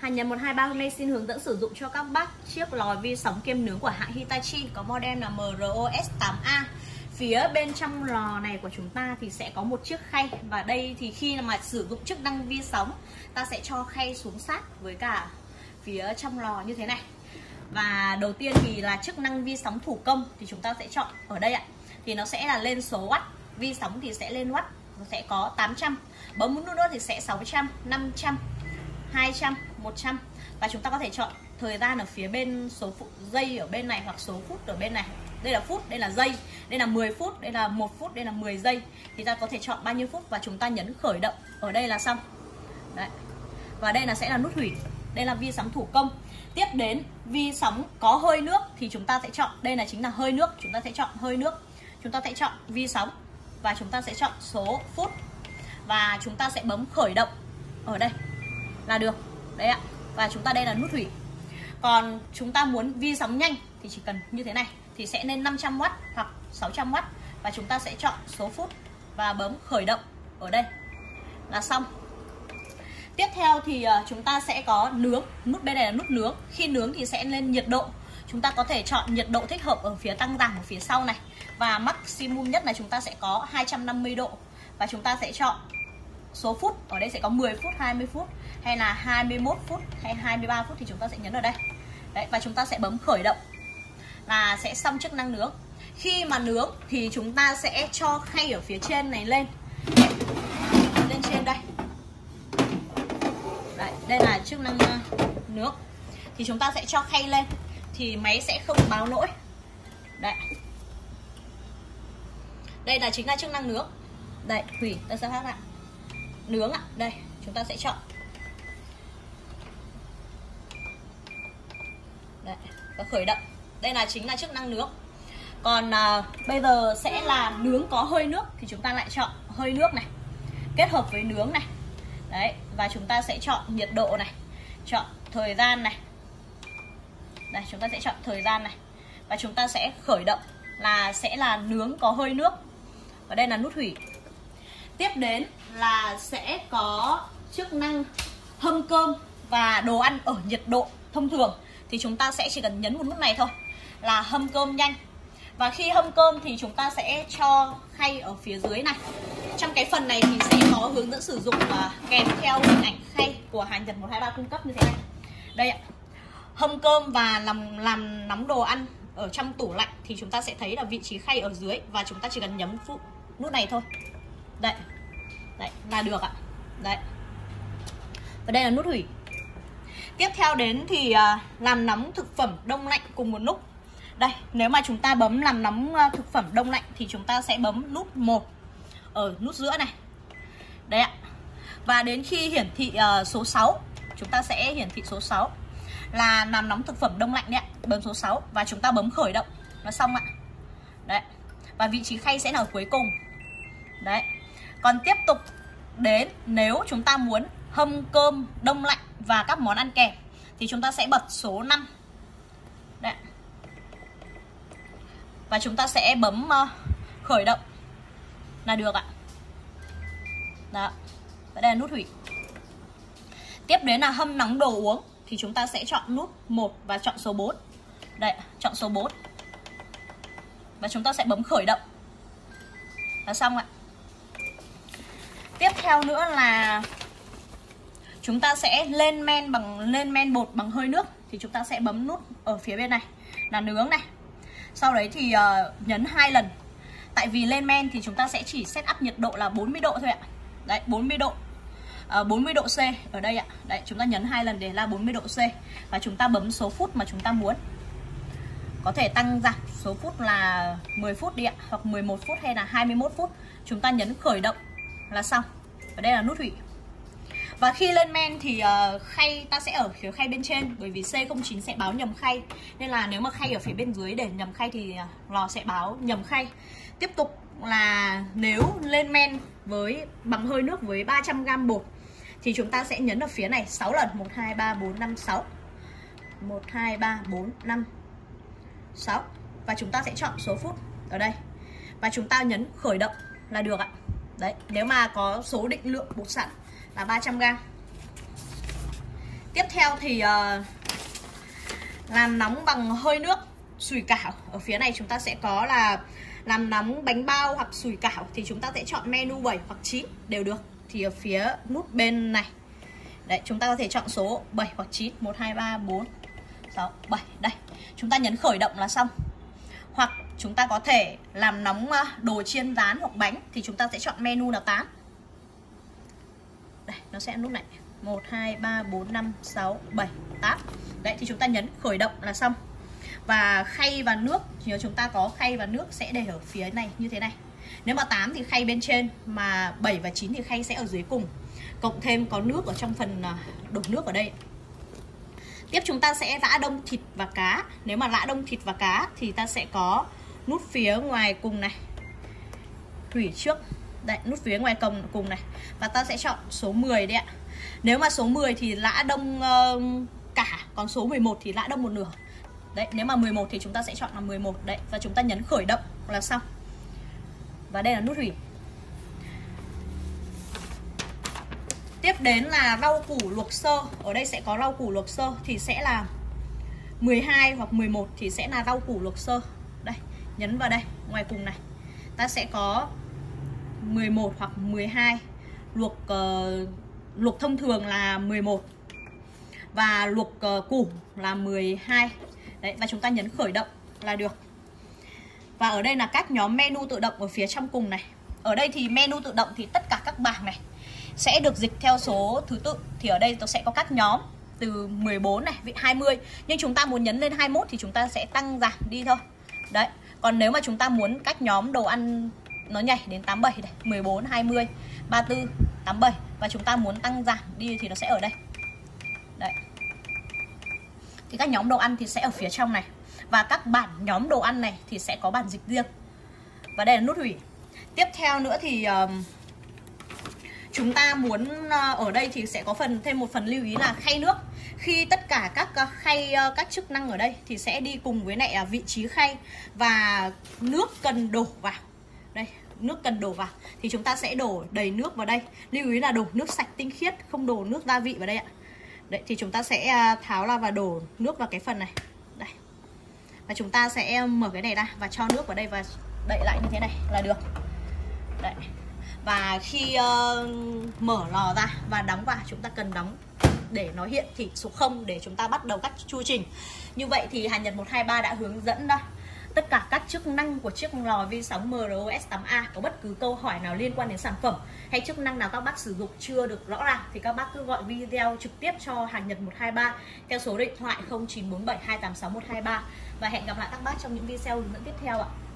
Hàng Nhật 123 hôm nay xin hướng dẫn sử dụng cho các bác chiếc lò vi sóng kiêm nướng của hãng Hitachi, có model là MROS8A. Phía bên trong lò này của chúng ta thì sẽ có một chiếc khay, và đây thì khi mà sử dụng chức năng vi sóng, ta sẽ cho khay xuống sát với cả phía trong lò như thế này. Và đầu tiên thì là chức năng vi sóng thủ công thì chúng ta sẽ chọn ở đây ạ. Thì nó sẽ là lên số watt, vi sóng thì sẽ lên watt, nó sẽ có 800. Bấm nút nữa thì sẽ 600, 500, 200, 100. Và chúng ta có thể chọn thời gian ở phía bên số giây ở bên này hoặc số phút ở bên này. Đây là phút, đây là giây, đây là 10 phút, đây là 1 phút, đây là 10 giây. Thì ta có thể chọn bao nhiêu phút và chúng ta nhấn khởi động. Ở đây là xong. Đấy. Và đây là sẽ là nút hủy. Đây là vi sóng thủ công. Tiếp đến vi sóng có hơi nước thì chúng ta sẽ chọn, đây là chính là hơi nước, chúng ta sẽ chọn hơi nước. Chúng ta sẽ chọn vi sóng và chúng ta sẽ chọn số phút. Và chúng ta sẽ bấm khởi động ở đây là được. Đấy ạ. Và chúng ta đây là nút hủy. Còn chúng ta muốn vi sóng nhanh thì chỉ cần như thế này, thì sẽ lên 500W hoặc 600W. Và chúng ta sẽ chọn số phút và bấm khởi động ở đây là xong. Tiếp theo thì chúng ta sẽ có nướng. Nút bên này là nút nướng. Khi nướng thì sẽ lên nhiệt độ. Chúng ta có thể chọn nhiệt độ thích hợp ở phía tăng giảm ở phía sau này. Và maximum nhất là chúng ta sẽ có 250 độ. Và chúng ta sẽ chọn số phút. Ở đây sẽ có 10 phút, 20 phút hay là 21 phút hay 23 phút thì chúng ta sẽ nhấn ở đây. Đấy, và chúng ta sẽ bấm khởi động là sẽ xong chức năng nướng. Khi mà nướng thì chúng ta sẽ cho khay ở phía trên này lên. Lên trên đây. Đấy, đây là chức năng nướng. Thì chúng ta sẽ cho khay lên thì máy sẽ không báo lỗi. Đấy. Đây là chính là chức năng nướng. Đây, hủy, ta sẽ phát lại. Nướng ạ, đây, chúng ta sẽ chọn. Đấy, và khởi động. Đây là chính là chức năng nướng. Còn bây giờ sẽ là nướng có hơi nước thì chúng ta lại chọn hơi nước này, kết hợp với nướng này. Đấy, và chúng ta sẽ chọn nhiệt độ này, chọn thời gian này. Đây, chúng ta sẽ chọn thời gian này. Và chúng ta sẽ khởi động là sẽ là nướng có hơi nước. Và đây là nút hủy. Tiếp đến là sẽ có chức năng hâm cơm và đồ ăn ở nhiệt độ thông thường. Thì chúng ta sẽ chỉ cần nhấn một nút này thôi là hâm cơm nhanh. Và khi hâm cơm thì chúng ta sẽ cho khay ở phía dưới này. Trong cái phần này thì sẽ có hướng dẫn sử dụng kèm theo hình ảnh khay của hàng Nhật 123 cung cấp như thế này. Đây ạ. Hâm cơm và làm nóng đồ ăn ở trong tủ lạnh thì chúng ta sẽ thấy là vị trí khay ở dưới. Và chúng ta chỉ cần nhấn nút này thôi. Đây. Đấy, là được ạ. Đấy. Và đây là nút hủy. Tiếp theo đến thì làm nóng thực phẩm đông lạnh cùng một lúc. Đây, nếu mà chúng ta bấm làm nóng thực phẩm đông lạnh thì chúng ta sẽ bấm nút 1 ở nút giữa này. Đấy ạ. Và đến khi hiển thị số 6, chúng ta sẽ hiển thị số 6 là làm nóng thực phẩm đông lạnh đấy ạ. Bấm số 6 và chúng ta bấm khởi động là xong ạ. Đấy. Và vị trí khay sẽ là ở cuối cùng. Đấy. Còn tiếp tục đến nếu chúng ta muốn hâm cơm đông lạnh và các món ăn kèm thì chúng ta sẽ bật số 5. Đấy. Và chúng ta sẽ bấm khởi động là được ạ. Đó. Và đây là nút hủy. Tiếp đến là hâm nóng đồ uống thì chúng ta sẽ chọn nút 1 và chọn số 4. Đây, chọn số 4. Và chúng ta sẽ bấm khởi động là xong ạ. Tiếp theo nữa là chúng ta sẽ lên men bột bằng hơi nước thì chúng ta sẽ bấm nút ở phía bên này là nướng này. Sau đấy thì nhấn 2 lần. Tại vì lên men thì chúng ta sẽ chỉ set up nhiệt độ là 40 độ thôi ạ. Đấy, 40 độ. 40 độ C ở đây ạ. Đấy, chúng ta nhấn 2 lần để là 40 độ C. Và chúng ta bấm số phút mà chúng ta muốn. Có thể tăng giảm số phút là 10 phút đi ạ, hoặc 11 phút hay là 21 phút. Chúng ta nhấn khởi động là xong. Và đây là nút hủy. Và khi lên men thì khay ta sẽ ở phía khay bên trên, bởi vì C09 sẽ báo nhầm khay. Nên là nếu mà khay ở phía bên dưới để nhầm khay thì lò sẽ báo nhầm khay. Tiếp tục là nếu lên men bằng hơi nước với 300g bột thì chúng ta sẽ nhấn ở phía này 6 lần. 1, 2, 3, 4, 5, 6. 1, 2, 3, 4, 5, 6. Và chúng ta sẽ chọn số phút ở đây. Và chúng ta nhấn khởi động là được ạ. Đấy, nếu mà có số định lượng bột sẵn là 300g. Tiếp theo thì làm nóng bằng hơi nước, sủi cảo. Ở phía này chúng ta sẽ có là làm nóng bánh bao hoặc sủi cảo, thì chúng ta sẽ chọn menu 7 hoặc 9 đều được. Thì ở phía nút bên này, đấy, chúng ta có thể chọn số 7 hoặc 9, 1, 2, 3, 4, 6, 7. Đây, chúng ta nhấn khởi động là xong. Hoặc chúng ta có thể làm nóng đồ chiên rán hoặc bánh, thì chúng ta sẽ chọn menu là 8. Đây, nó sẽ nút này, 1, 2, 3, 4, 5, 6, 7, 8. Đấy, thì chúng ta nhấn khởi động là xong. Và khay và nước, nhớ chúng ta có khay và nước sẽ để ở phía này như thế này. Nếu mà 8 thì khay bên trên, mà 7 và 9 thì khay sẽ ở dưới cùng. Cộng thêm có nước ở trong phần đổ nước ở đây. Tiếp chúng ta sẽ rã đông thịt và cá. Nếu mà rã đông thịt và cá thì ta sẽ có nút phía ngoài cùng này, hủy trước. Đấy, nút phía ngoài cùng này. Và ta sẽ chọn số 10 đấy ạ. Nếu mà số 10 thì rã đông cả, còn số 11 thì rã đông một nửa. Đấy, nếu mà 11 thì chúng ta sẽ chọn là 11. Đấy, và chúng ta nhấn khởi động là xong. Và đây là nút hủy. Tiếp đến là rau củ luộc sơ. Ở đây sẽ có rau củ luộc sơ thì sẽ là 12 hoặc 11 thì sẽ là rau củ luộc sơ. Đây, nhấn vào đây, ngoài cùng này. Ta sẽ có 11 hoặc 12. Luộc thông thường là 11. Và luộc củ là 12. Đấy, và chúng ta nhấn khởi động là được. Và ở đây là các nhóm menu tự động ở phía trong cùng này. Ở đây thì menu tự động thì tất cả các bảng này sẽ được dịch theo số thứ tự. Thì ở đây tôi sẽ có các nhóm từ 14 này, 20. Nhưng chúng ta muốn nhấn lên 21 thì chúng ta sẽ tăng giảm đi thôi. Đấy, còn nếu mà chúng ta muốn các nhóm đồ ăn nó nhảy đến 87 này, 14, 20, 34, 87. Và chúng ta muốn tăng giảm đi thì nó sẽ ở đây. Đấy. Thì các nhóm đồ ăn thì sẽ ở phía trong này. Và các bản nhóm đồ ăn này thì sẽ có bản dịch riêng. Và đây là nút hủy. Tiếp theo nữa thì chúng ta muốn ở đây thì sẽ có thêm một phần lưu ý là khay nước. Khi tất cả các khay, các chức năng ở đây thì sẽ đi cùng với lại vị trí khay và nước cần đổ vào. Đây, nước cần đổ vào thì chúng ta sẽ đổ đầy nước vào đây. Lưu ý là đổ nước sạch tinh khiết, không đổ nước gia vị vào đây ạ. Đấy, thì chúng ta sẽ tháo ra và đổ nước vào cái phần này. Đây. Và chúng ta sẽ mở cái này ra và cho nước vào đây và đậy lại như thế này là được. Đấy. Và khi mở lò ra và đóng vào, chúng ta cần đóng để nó hiện thị số 0 để chúng ta bắt đầu các chu trình. Như vậy thì Hàn Nhật 123 đã hướng dẫn tất cả các chức năng của chiếc lò vi sóng MRO-S8A. Có bất cứ câu hỏi nào liên quan đến sản phẩm hay chức năng nào các bác sử dụng chưa được rõ ràng thì các bác cứ gọi video trực tiếp cho Hàn Nhật 123 theo số điện thoại 0947 286 123. Và hẹn gặp lại các bác trong những video hướng dẫn tiếp theo ạ.